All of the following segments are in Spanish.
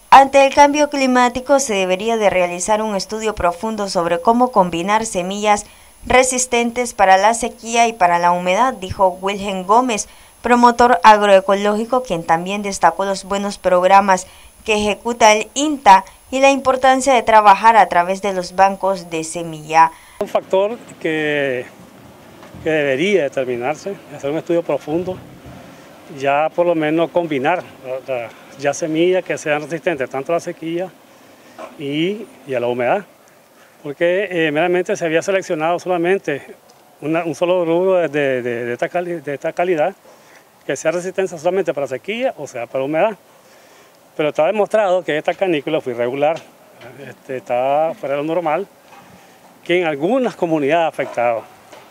Ante el cambio climático se debería de realizar un estudio profundo sobre cómo combinar semillas resistentes para la sequía y para la humedad, dijo Wilhelm Gómez, promotor agroecológico, quien también destacó los buenos programas que ejecuta el INTA y la importancia de trabajar a través de los bancos de semilla. Un factor que debería determinarse, hacer un estudio profundo, ya por lo menos combinar ya semillas que sean resistentes tanto a la sequía y a la humedad, porque meramente se había seleccionado solamente un solo rubro de esta calidad, que sea resistente solamente para la sequía o sea para la humedad. Pero está demostrado que esta canícula fue irregular, está fuera de lo normal, que en algunas comunidades ha afectado.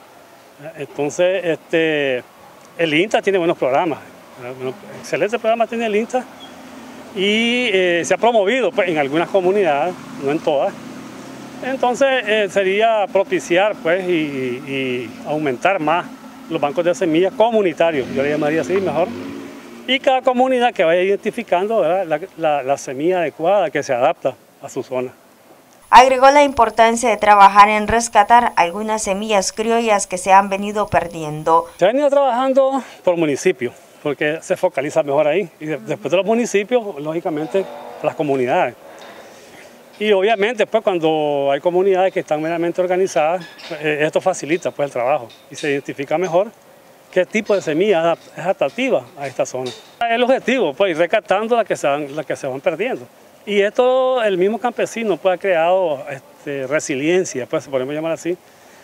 Entonces, el INTA tiene buenos programas, excelente programa tiene el INTA y se ha promovido pues, en algunas comunidades, no en todas. Entonces, sería propiciar pues, y aumentar más los bancos de semillas comunitarios, yo le llamaría así mejor. Y cada comunidad que vaya identificando la semilla adecuada que se adapta a su zona. Agregó la importancia de trabajar en rescatar algunas semillas criollas que se han venido perdiendo. Se ha venido trabajando por municipio, porque se focaliza mejor ahí. Y después de los municipios, lógicamente, las comunidades. Y obviamente, pues, cuando hay comunidades que están meramente organizadas, esto facilita pues, el trabajo y se identifica mejor qué tipo de semilla es atractiva a esta zona. El objetivo, pues, ir rescatando las que se van perdiendo. Y esto, el mismo campesino pues, ha creado resiliencia, pues, se podemos llamar así,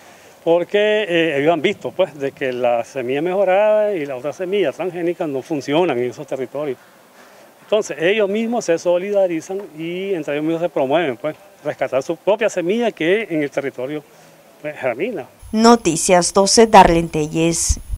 porque ellos han visto pues, de que la semilla mejorada y la otra semilla transgénica no funcionan en esos territorios. Entonces, ellos mismos se solidarizan y entre ellos mismos se promueven, pues, rescatar su propia semilla que en el territorio pues, germina. Noticias 12, Darlene Telles.